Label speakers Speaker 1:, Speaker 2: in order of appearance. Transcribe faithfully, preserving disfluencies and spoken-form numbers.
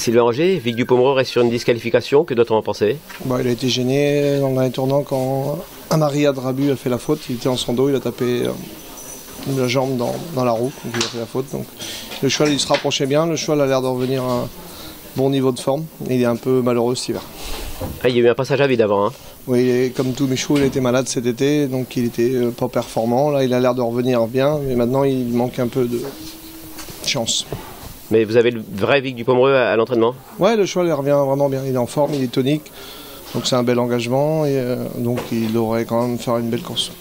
Speaker 1: Sylvain Roger, Vic Dupomereux reste sur une disqualification, que doit-on en penser?
Speaker 2: Bon, il a été gêné dans les tournants quand Amaria Drabu a fait la faute. Il était en son dos, il a tapé la jambe dans, dans la roue, donc il a fait la faute. Donc, le cheval il se rapprochait bien, le cheval a l'air de revenir à un bon niveau de forme. Et il est un peu malheureux cet hiver.
Speaker 1: Ah, il y a eu un passage à vide avant. Hein.
Speaker 2: Oui, comme tous mes chevaux, il était malade cet été, donc il était pas performant. Là, il a l'air de revenir bien, mais maintenant il manque un peu de chance.
Speaker 1: Mais vous avez le vrai Vic Dupomereux à, à l'entraînement?
Speaker 2: Ouais, le cheval il revient vraiment bien, il est en forme, il est tonique, donc c'est un bel engagement et euh, donc il devrait quand même faire une belle course.